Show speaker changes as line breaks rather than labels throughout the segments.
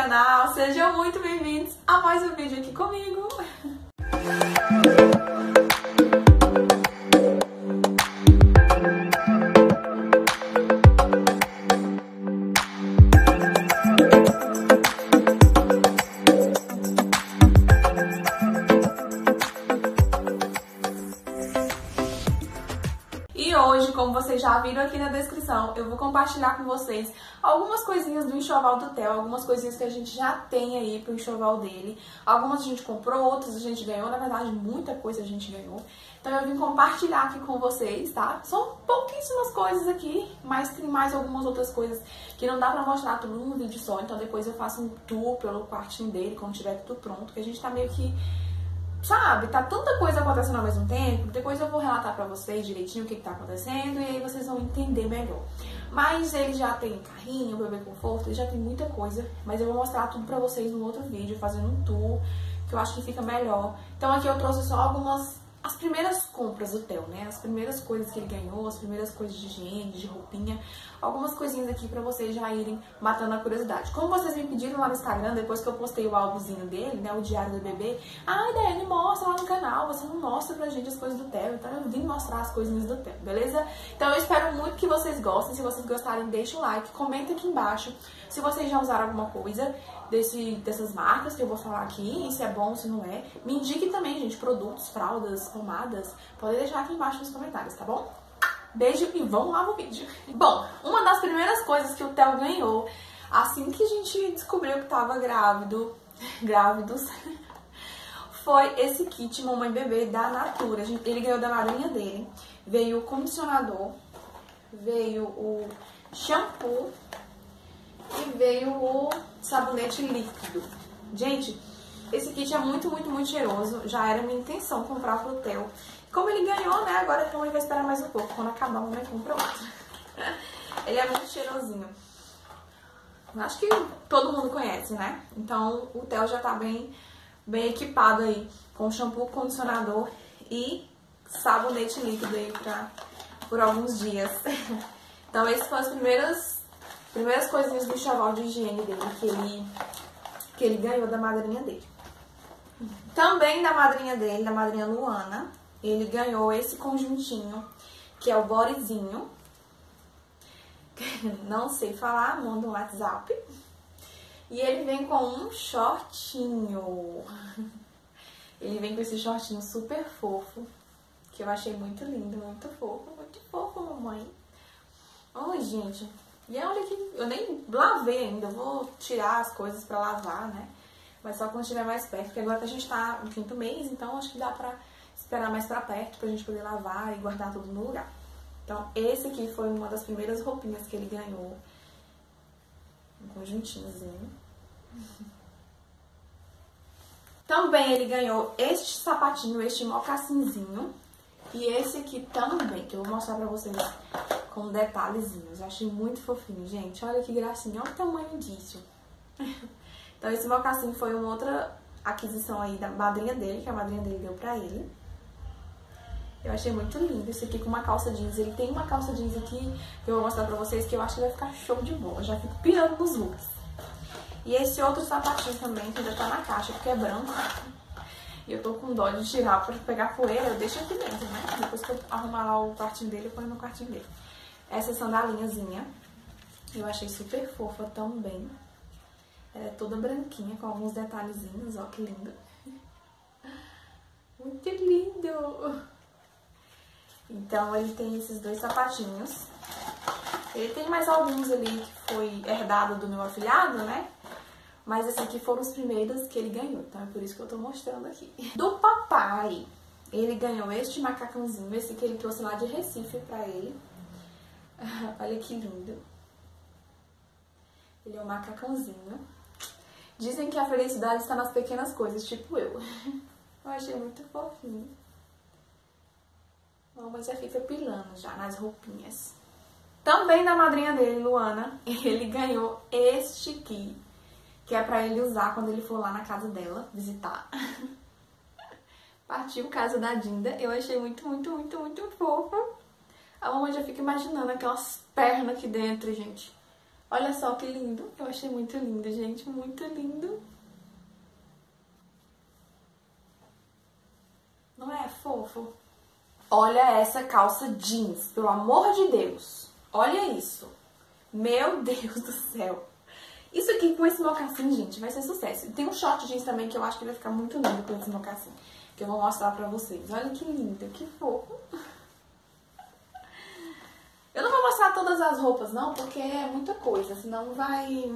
canal, sejam muito bem-vindos a mais um vídeo aqui comigo. E hoje, como vocês já viram aqui na descrição, eu vou compartilhar com vocês algumas coisinhas do enxoval do Theo, algumas coisinhas que a gente já tem aí pro enxoval dele. Algumas a gente comprou, outras a gente ganhou, na verdade muita coisa a gente ganhou. Então eu vim compartilhar aqui com vocês, tá? São pouquíssimas coisas aqui, mas tem mais algumas outras coisas que não dá pra mostrar tudo num vídeo só. Então depois eu faço um tour pelo quartinho dele, quando tiver tudo pronto, que a gente tá meio que... Sabe, tá tanta coisa acontecendo ao mesmo tempo. Depois eu vou relatar pra vocês direitinho o que tá acontecendo e aí vocês vão entender melhor. Mas ele já tem carrinho, bebê conforto, ele já tem muita coisa. Mas eu vou mostrar tudo pra vocês no outro vídeo, fazendo um tour, que eu acho que fica melhor. Então aqui eu trouxe só as primeiras compras do Theo, né? As primeiras coisas que ele ganhou, as primeiras coisas de higiene, de roupinha. Algumas coisinhas aqui pra vocês já irem matando a curiosidade. Como vocês me pediram lá no Instagram, depois que eu postei o álbumzinho dele, né? O diário do bebê. Ai, Daiane, mostra lá no canal, você não mostra pra gente as coisas do Theo. Então eu vim mostrar as coisinhas do Theo, beleza? Então eu espero muito que vocês gostem. Se vocês gostarem, deixa o like, comenta aqui embaixo se vocês já usaram alguma coisa dessas marcas que eu vou falar aqui, e se é bom, se não é. Me indique também, gente, produtos, fraldas, pomadas. Pode deixar aqui embaixo nos comentários, tá bom? Beijo e vamos lá pro vídeo. Bom, uma das primeiras coisas que o Theo ganhou, assim que a gente descobriu que tava grávidos, foi esse kit Mamãe Bebê da Natura. Ele ganhou da madrinha dele. Veio o condicionador, veio o shampoo e veio o sabonete líquido. Gente, esse kit é muito cheiroso. Já era minha intenção comprar pro Theo. Como ele ganhou, né, agora a mamãe vai esperar mais um pouco. Quando acabar, a mamãe compra outro. Ele é muito cheirosinho. Acho que todo mundo conhece, né? Então o Theo já tá bem equipado aí com shampoo, condicionador e sabonete líquido aí por alguns dias. Então essas foram as primeiras coisinhas do enxoval de higiene dele que ele ganhou da madrinha dele. Também da madrinha dele, da madrinha Luana, ele ganhou esse conjuntinho, que é o bodyzinho. Não sei falar, manda um WhatsApp. E ele vem com um shortinho. Ele vem com esse shortinho super fofo, que eu achei muito lindo, muito fofo, mamãe. Oi, gente. E olha que eu nem lavei ainda, eu vou tirar as coisas pra lavar, né? Mas só quando estiver mais perto, porque agora a gente tá no 5º mês, então acho que dá pra esperar mais pra perto pra gente poder lavar e guardar tudo no lugar. Então esse aqui foi uma das primeiras roupinhas que ele ganhou. Um conjuntinhozinho. Também ele ganhou este sapatinho, este mocassinzinho. E esse aqui também, que eu vou mostrar pra vocês com detalhezinhos. Eu achei muito fofinho, gente. Olha que gracinha, olha o tamanho disso. Então esse mocassim foi uma outra aquisição aí da madrinha dele, que a madrinha dele deu pra ele. Eu achei muito lindo esse aqui com uma calça jeans. Ele tem uma calça jeans aqui que eu vou mostrar pra vocês, que eu acho que vai ficar show de bola. Eu já fico pirando nos looks. E esse outro sapatinho também, que ainda tá na caixa, porque é branco. E eu tô com dó de tirar pra pegar poeira, eu deixo aqui dentro, né? Depois que eu arrumar lá o quartinho dele, eu ponho no quartinho dele. Essa sandalinhazinha, eu achei super fofa também. Ela é toda branquinha, com alguns detalhezinhos, ó que lindo. Muito lindo! Então ele tem esses dois sapatinhos. Ele tem mais alguns ali que foi herdado do meu afilhado, né? Mas esses aqui foram os primeiros que ele ganhou, então é por isso que eu tô mostrando aqui. Do papai, ele ganhou este macacãozinho, esse que ele trouxe lá de Recife pra ele. Olha que lindo. Ele é um macacãozinho. Dizem que a felicidade está nas pequenas coisas, tipo eu. Eu achei muito fofinho. A mamãe já fica pilando já nas roupinhas. Também da madrinha dele, Luana, ele ganhou este aqui, que é pra ele usar quando ele for lá na casa dela visitar. Partiu casa da Dinda. Eu achei muito fofo. A mamãe já fica imaginando aquelas pernas aqui dentro, gente. Olha só que lindo. Eu achei muito lindo, gente. Muito lindo. Não é fofo? Olha essa calça jeans, pelo amor de Deus. Olha isso. Meu Deus do céu. Isso aqui com esse mocassim, gente, vai ser sucesso. Tem um short jeans também que eu acho que vai ficar muito lindo com esse mocassim. Que eu vou mostrar pra vocês. Olha que lindo, que fofo. Eu não vou mostrar todas as roupas, não, porque é muita coisa. Senão vai...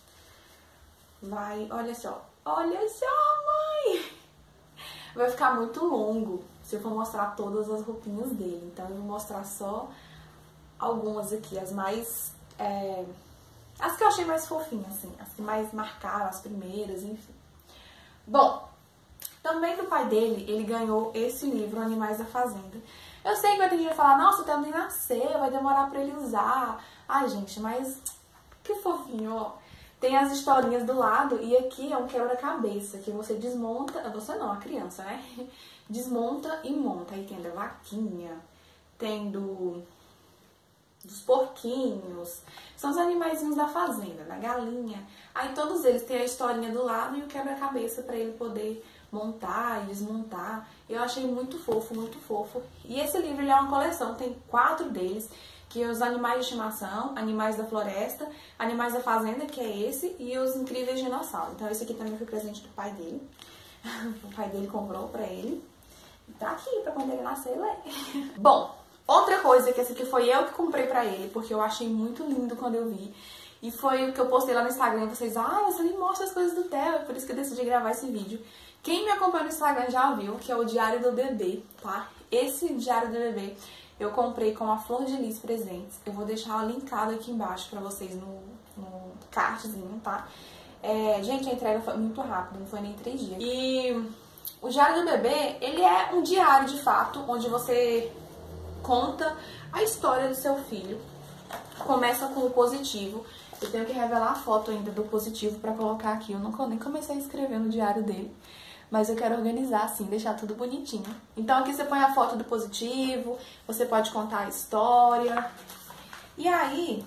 Olha só. Olha só, mãe. Vai ficar muito longo se eu for mostrar todas as roupinhas dele. Então eu vou mostrar só algumas aqui. As mais... as que eu achei mais fofinhas, assim. As que mais marcaram, as primeiras, enfim. Bom, também do pai dele, ele ganhou esse livro, Animais da Fazenda. Eu sei que vai ter gente que vai falar, nossa, o Theo nem nasceu, vai demorar pra ele usar. Ai, gente, mas que fofinho, ó. Tem as historinhas do lado e aqui é um quebra-cabeça, que você desmonta, você não, a criança, né? Desmonta e monta. Aí tem da vaquinha, tem dos porquinhos, são os animaizinhos da fazenda, da galinha. Aí todos eles têm a historinha do lado e o quebra-cabeça pra ele poder montar e desmontar. Eu achei muito fofo, muito fofo. E esse livro ele é uma coleção, tem 4 deles, que é os Animais de Estimação, Animais da Floresta, Animais da Fazenda, que é esse, e os Incríveis Dinossauros. Então esse aqui também foi presente do pai dele. O pai dele comprou pra ele. E tá aqui pra quando ele nascer ler. Bom, outra coisa que esse aqui foi eu que comprei pra ele, porque eu achei muito lindo quando eu vi. E foi o que eu postei lá no Instagram, e vocês, você nem mostra as coisas do Theo, é por isso que eu decidi gravar esse vídeo. Quem me acompanha no Instagram já viu, que é o Diário do Bebê, tá? Esse Diário do Bebê eu comprei com a Flor de Lis Presentes. Eu vou deixar linkado aqui embaixo pra vocês no cardzinho, tá? Gente, a entrega foi muito rápida, não foi nem 3 dias. E o Diário do Bebê, ele é um diário de fato, onde você conta a história do seu filho. Começa com o positivo. Eu tenho que revelar a foto ainda do positivo pra colocar aqui. Eu nem comecei a escrever no diário dele. Mas eu quero organizar assim, deixar tudo bonitinho. Então aqui você põe a foto do positivo, você pode contar a história. E aí,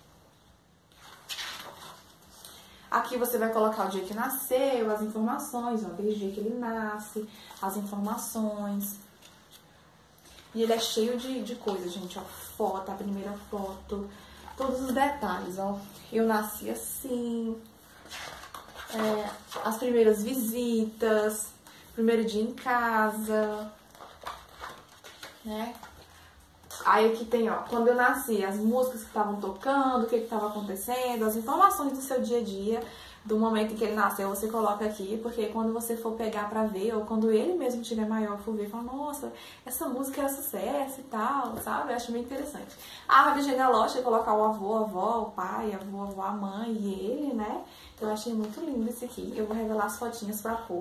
aqui você vai colocar o dia que nasceu, as informações, ó, desde o dia que ele nasce, as informações. E ele é cheio de coisa, gente, ó, foto, a primeira foto, todos os detalhes, ó. Eu nasci assim... as primeiras visitas, primeiro dia em casa, né? Aí aqui tem, ó, quando eu nasci, as músicas que estavam tocando, o que estava acontecendo, as informações do seu dia a dia, do momento em que ele nasceu, você coloca aqui, porque quando você for pegar pra ver, ou quando ele mesmo tiver maior, for ver, fala, nossa, essa música era sucesso e tal, sabe? Eu acho bem interessante. A árvore genealógica, colocar o avô, a avó, o pai, a avó, a mãe e ele, né? Então eu achei muito lindo esse aqui. Eu vou revelar as fotinhas pra pôr.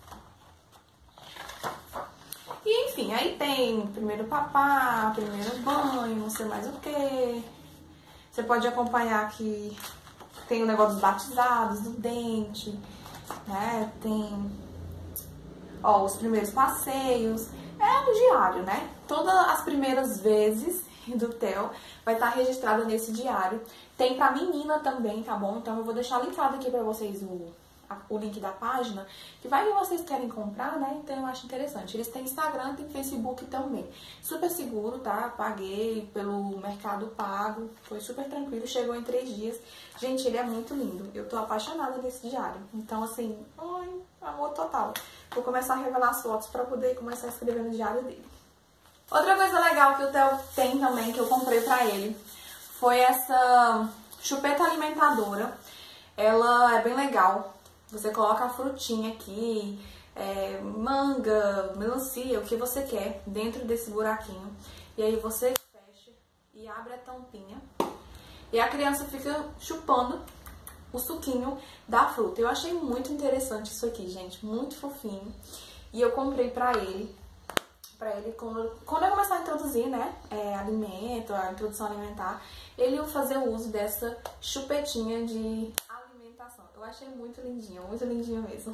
E enfim, aí tem primeiro papá, primeiro banho, não sei mais o que. Você pode acompanhar aqui, tem o negócio dos batizados, do dente, né? Tem, ó, os primeiros passeios. É um diário, né? Todas as primeiras vezes do Theo vai estar registrada nesse diário. Tem pra menina também, tá bom? Então eu vou deixar linkado aqui pra vocês o link da página, que vai que vocês querem comprar, né? Então eu acho interessante. Eles têm Instagram, tem Facebook também. Super seguro, tá? Paguei pelo Mercado Pago, foi super tranquilo, chegou em 3 dias. Gente, ele é muito lindo. Eu tô apaixonada nesse diário. Então, assim, ai, amor total. Vou começar a revelar as fotos pra poder começar a escrever no diário dele. Outra coisa legal que o Theo tem também, que eu comprei pra ele, foi essa chupeta alimentadora. Ela é bem legal. Você coloca a frutinha aqui, manga, melancia, o que você quer, dentro desse buraquinho. E aí você fecha e abre a tampinha. E a criança fica chupando o suquinho da fruta. Eu achei muito interessante isso aqui, gente. Muito fofinho. E eu comprei pra ele quando eu começar a introduzir, né, alimento, a introdução alimentar, ele ia fazer o uso dessa chupetinha de alimentação. Eu achei muito lindinho mesmo.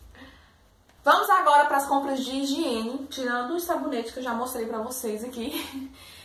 Vamos agora para as compras de higiene, tirando os sabonetes que eu já mostrei pra vocês aqui.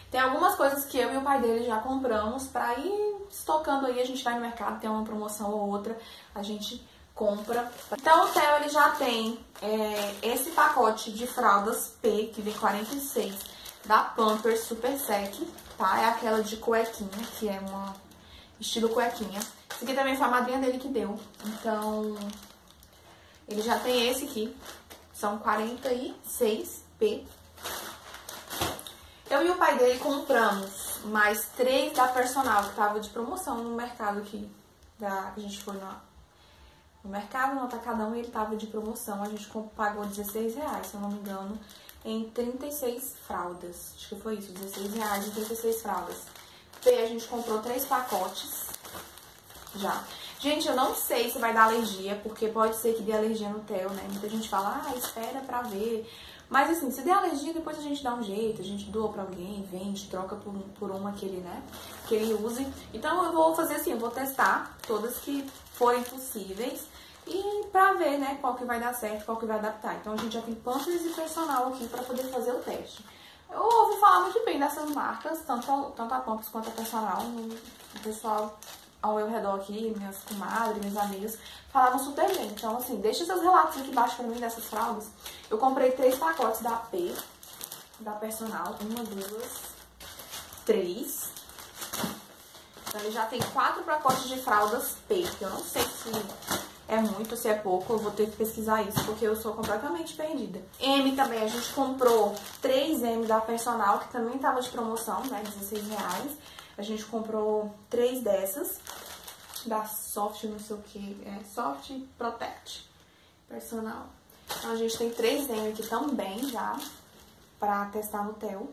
Tem algumas coisas que eu e o pai dele já compramos pra ir estocando aí. A gente vai no mercado, tem uma promoção ou outra, a gente compra. Então o Theo, ele já tem esse pacote de fraldas P, que vem 46, da Pampers Super Sec, tá? É aquela de cuequinha, que é uma estilo cuequinha. Esse aqui também foi a madrinha dele que deu. Então, ele já tem esse aqui. São 46 P. Eu e o pai dele compramos mais 3 da Personal, que tava de promoção no mercado aqui. A gente foi no mercado, no Atacadão, e ele tava de promoção. A gente pagou R$16, se eu não me engano, em 36 fraldas. Acho que foi isso, R$16 em 36 fraldas. P, a gente comprou 3 pacotes já. Gente, eu não sei se vai dar alergia, porque pode ser que dê alergia no Theo, né? Muita gente fala, espera pra ver. Mas assim, se der alergia, depois a gente dá um jeito, a gente doa pra alguém, vende, troca por uma que ele, né, que ele use. Então eu vou fazer assim, eu vou testar todas que forem possíveis e pra ver, né, qual que vai dar certo, qual que vai adaptar. Então a gente já tem Pampers e Personal aqui pra poder fazer o teste. Eu ouvi falar muito bem dessas marcas, tanto a Pampers quanto a Personal. O pessoal ao meu redor aqui, minhas comadres, minhas amigas, falavam super bem. Então, assim, deixa seus relatos aqui embaixo pra mim dessas fraldas. Eu comprei 3 pacotes da P, da Personal. 1, 2, 3. Então, ele já tem 4 pacotes de fraldas P. Eu não sei se é muito, se é pouco. Eu vou ter que pesquisar isso, porque eu sou completamente perdida. M também, a gente comprou 3 M da Personal, que também tava de promoção, né, R$16. A gente comprou 3 dessas, da Soft, não sei o que, Soft Protect Personal. Então a gente tem 3 M aqui também já, pra testar no Theo.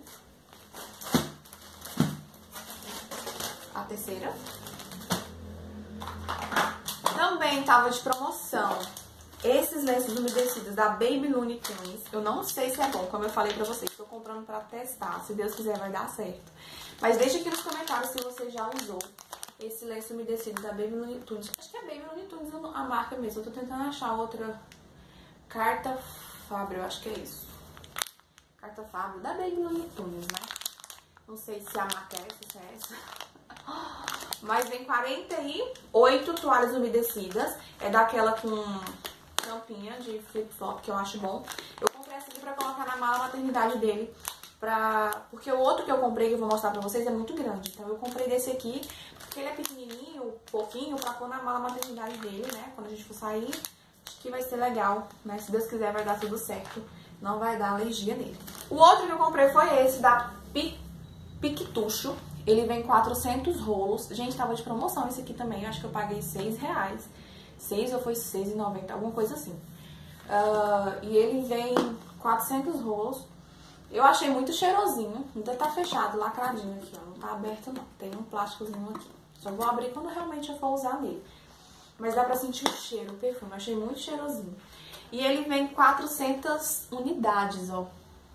A terceira. Também tava de promoção esses lenços umedecidos da Baby Looney Tunes. Eu não sei se é bom, como eu falei pra vocês, tô comprando pra testar. Se Deus quiser vai dar certo. Mas deixa aqui nos comentários se você já usou esse lenço umedecido da Baby Looney Tunes. Acho que é Baby Looney Tunes a marca mesmo. Eu tô tentando achar outra. Carta Fábio, eu acho que é isso. Carta Fábio da Baby Looney Tunes, né? Não sei se a marca é essa, se é essa. Mas vem 48 toalhas umedecidas. É daquela com tampinha de flip-flop, que eu acho bom. Eu comprei essa aqui pra colocar na mala maternidade dele. Porque o outro que eu comprei, que eu vou mostrar pra vocês, é muito grande. Então eu comprei desse aqui, porque ele é pequenininho, pouquinho, pra pôr na mala maternidade dele, né? Quando a gente for sair, acho que vai ser legal, né? Se Deus quiser vai dar tudo certo. Não vai dar alergia nele. O outro que eu comprei foi esse, da Piquetucho. Ele vem 400 rolos. Gente, tava de promoção esse aqui também. Eu acho que eu paguei R$6. 6 ou foi R$6,90, alguma coisa assim. E ele vem 400 rolos. Eu achei muito cheirosinho. Ainda tá fechado, lacradinho aqui, ó. Não tá aberto, não. Tem um plásticozinho aqui. Só vou abrir quando realmente eu for usar nele. Mas dá pra sentir o cheiro, o perfume. Eu achei muito cheirosinho. E ele vem 400 unidades, ó.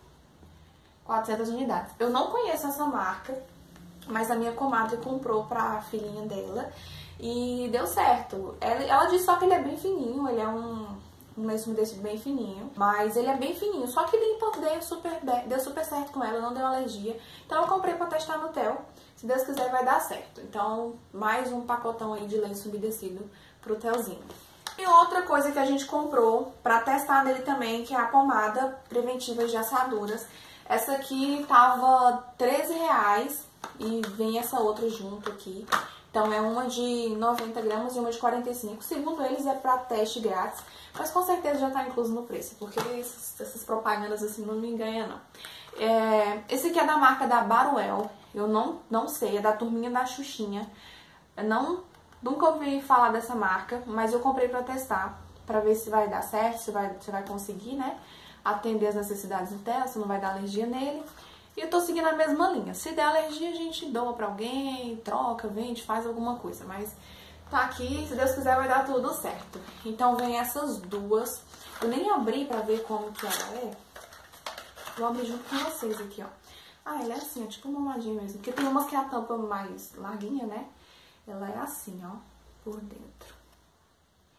400 unidades. Eu não conheço essa marca, mas a minha comadre comprou pra filhinha dela. E deu certo. Ela disse só que ele é bem fininho. Ele é um lenço umedecido bem fininho, mas ele é bem fininho, só que limpa, deu super certo com ela, não deu alergia. Então eu comprei pra testar no Theo, se Deus quiser vai dar certo. Então mais um pacotão aí de lenço umedecido pro Theozinho. E outra coisa que a gente comprou pra testar nele também, que é a pomada preventiva de assaduras. Essa aqui tava R$13 e vem essa outra junto aqui. Então é uma de 90 gramas e uma de 45. Segundo eles é pra teste grátis, mas com certeza já tá incluso no preço, porque essas propagandas assim não me enganam, não. Esse aqui é da marca da Baruel, eu não sei, é da turminha da Xuxinha. Eu nunca ouvi falar dessa marca, mas eu comprei pra testar, pra ver se vai dar certo, se vai conseguir, né, atender as necessidades do Theo, se não vai dar alergia nele. E eu tô seguindo a mesma linha. Se der alergia, a gente doa pra alguém, troca, vende, faz alguma coisa. Mas tá aqui, se Deus quiser vai dar tudo certo. Então vem essas duas. Eu nem abri pra ver como que ela é. Vou abrir junto com vocês aqui, ó. Ah, ela é assim, ó, tipo uma mamadinha mesmo. Porque tem umas que é a tampa mais larguinha, né? Ela é assim, ó, por dentro.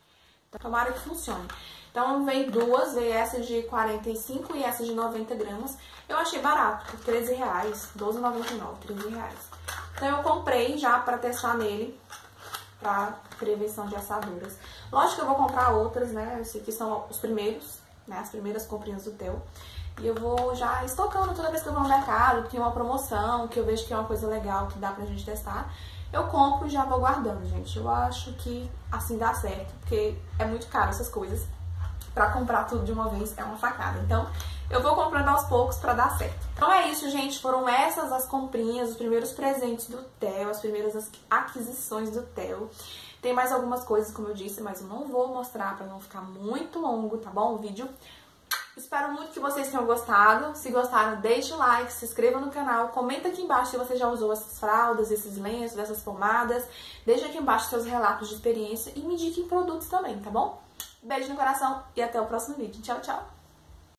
Tomara que funcione. Então veio duas, veio essa de 45 e essa de 90 gramas. Eu achei barato, por R$13, R$12,99, R$13. Então eu comprei já pra testar nele, pra prevenção de assaduras. Lógico que eu vou comprar outras, né? Esses aqui são os primeiros, né? As primeiras comprinhas do Theo. E eu vou já estocando toda vez que eu vou no mercado, que tem uma promoção, que eu vejo que é uma coisa legal, que dá pra gente testar. Eu compro e já vou guardando, gente. Eu acho que assim dá certo, porque é muito caro essas coisas. Pra comprar tudo de uma vez é uma facada. Então, eu vou comprando aos poucos pra dar certo. Então é isso, gente. Foram essas as comprinhas, os primeiros presentes do Theo, as primeiras aquisições do Theo. Tem mais algumas coisas, como eu disse, mas eu não vou mostrar pra não ficar muito longo, tá bom? O vídeo. Espero muito que vocês tenham gostado. Se gostaram, deixe o like, se inscreva no canal, comenta aqui embaixo se você já usou essas fraldas, esses lenços, essas pomadas. Deixe aqui embaixo seus relatos de experiência e me indiquem produtos também, tá bom? Beijo no coração e até o próximo vídeo. Tchau, tchau!